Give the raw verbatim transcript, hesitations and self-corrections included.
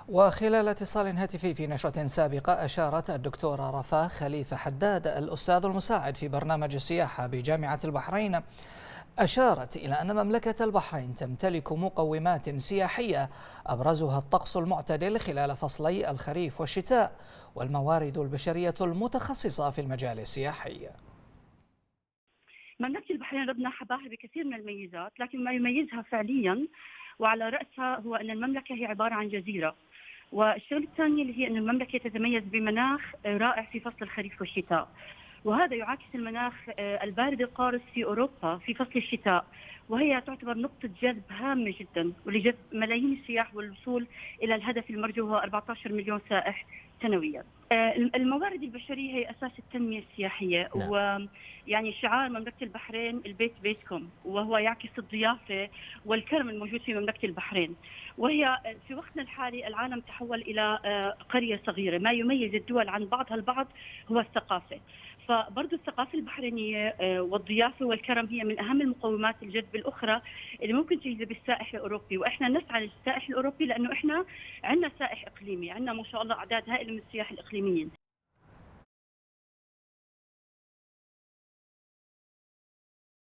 وخلال اتصال هاتفي في نشرة سابقة أشارت الدكتورة رفاه خليفة حداد الأستاذ المساعد في برنامج السياحة بجامعة البحرين، أشارت إلى أن مملكة البحرين تمتلك مقومات سياحية أبرزها الطقس المعتدل خلال فصلي الخريف والشتاء والموارد البشرية المتخصصة في المجال السياحي. مملكة البحرين ربنا حباها بكثير من الميزات، لكن ما يميزها فعليا وعلى رأسها هو أن المملكة هي عبارة عن جزيرة. والشغله الثانيه اللي هي أن المملكة تتميز بمناخ رائع في فصل الخريف والشتاء، وهذا يعاكس المناخ البارد القارس في أوروبا في فصل الشتاء، وهي تعتبر نقطة جذب هامة جدا ولجذب ملايين السياح والوصول إلى الهدف المرجو هو أربعة عشر مليون سائح سنويا. الموارد البشرية هي أساس التنمية السياحية. نعم. ويعني شعار مملكة البحرين البيت بيتكم، وهو يعكس الضيافة والكرم الموجود في مملكة البحرين، وهي في وقتنا الحالي العالم تحول إلى قرية صغيرة. ما يميز الدول عن بعضها البعض هو الثقافة، فبرضو الثقافة البحرينية والضيافة والكرم هي من أهم المقومات الجذب الأخرى اللي ممكن تجذب السائح الأوروبي، وإحنا نسعى للسائح الأوروبي لأنه إحنا عندنا سائح إقليمي، عندنا ما شاء الله أعداد هائلة من السياح الإقليميين.